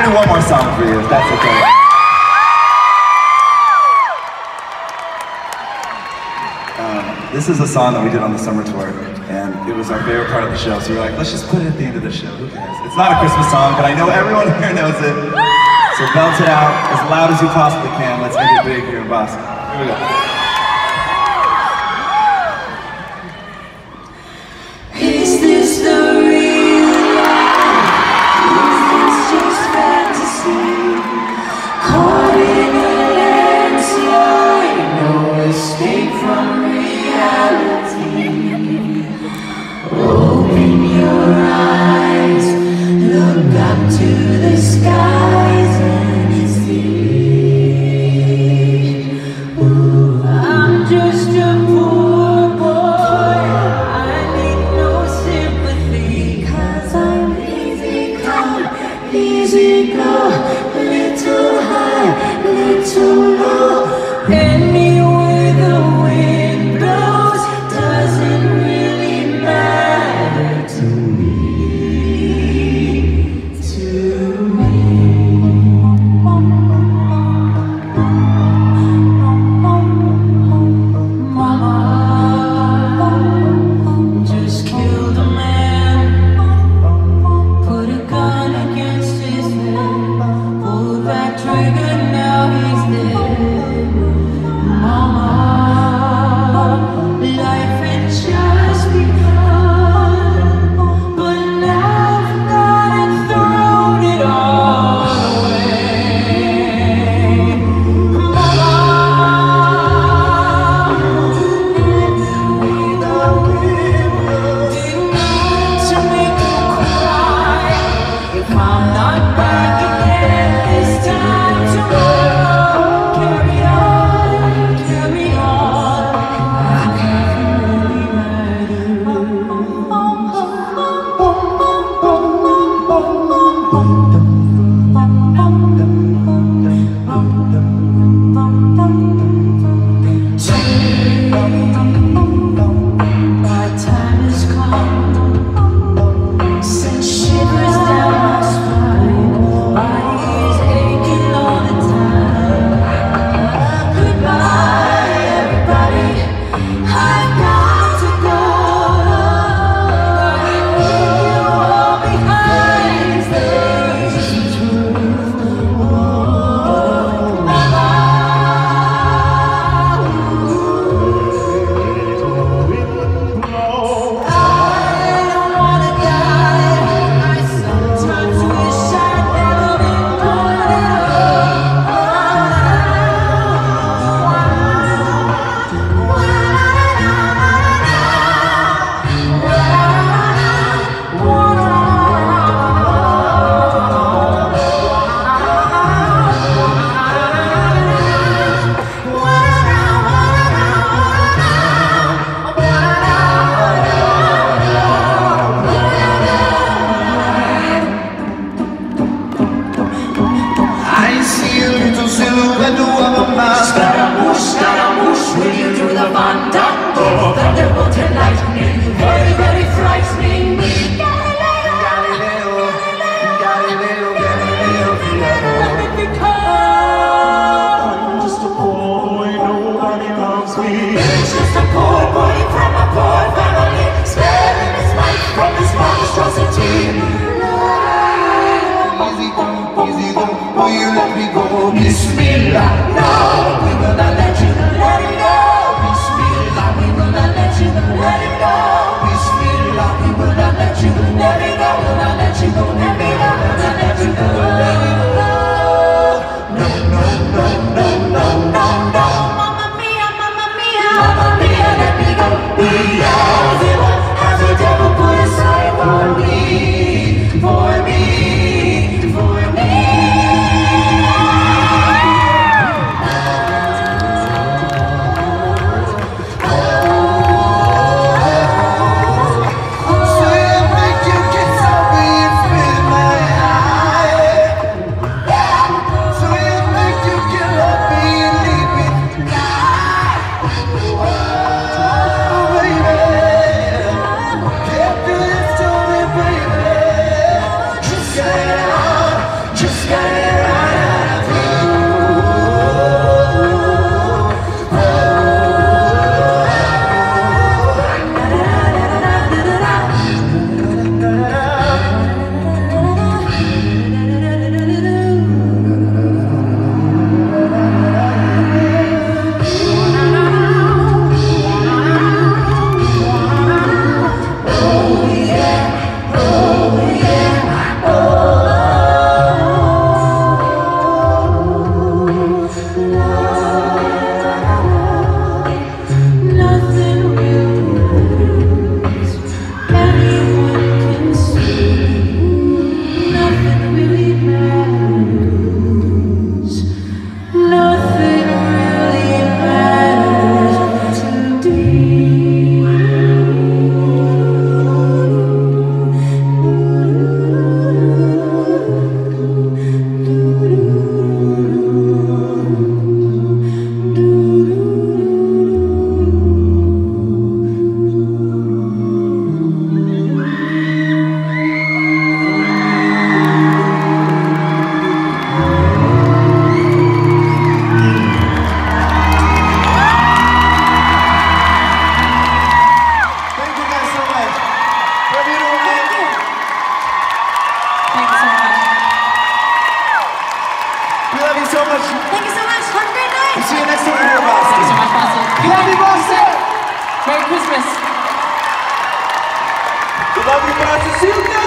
do one more song for you, if that's okay. This is a song that we did on the summer tour, and it was our favorite part of the show, so we were like, let's just put it at the end of the show, who cares? It's not a Christmas song, but I know everyone here knows it. So belt it out as loud as you possibly can. Let's make it big here in Boston. Here we go. Is this the real life? Is this just fantasy? Caught in a landslide, no escape from reality. Open your eyes, look up to the skies and see. Ooh, I'm just a poor boy, I need no sympathy, 'cause I'm easy come, easy go, little high, little low. Anywhere the wind blows doesn't really matter to me, to me. Mama just killed a man, put a gun against his head, pulled that trigger, now he's dead. Mama, life had just begun, but now I've gone and thrown it all away. Mama, didn't mean to make you cry. If I'm not back again this time tomorrow, carry on, carry on. Nothing really my time has come, sent shivers down my spine, body is aching all the time. Goodbye, everybody, I've got to go. Leave you all behind, there's the truth. Oh, Mama. I don't wanna die. I sometimes wish I'd never been born at I see a little silhouette of a man. Scaramouche, will you do the fandango? Thunderbolt and lightning, very, very frightening. Galileo, Galileo, Galileo, Figaro. Let me become. I'm just a poor boy, nobody loves me. He's just a poor boy from a poor family, sparing his life from this monstrosity. Easy come, will you let me go? Bismillah, no, we will not let you let him go. Bismillah, we will not let you let him go. Bismillah, we will not let you let him go. Will not let you go, let me go. Will not let you go, let me go. No, no, no, no, no, no, no. Mamma mia, let me go. Beelzebub has a devil put aside for me, for me, for me. see you next time we're here in Boston. Thanks so much, Boston. Love you, Boston. Merry Christmas. Love you, Boston. See you next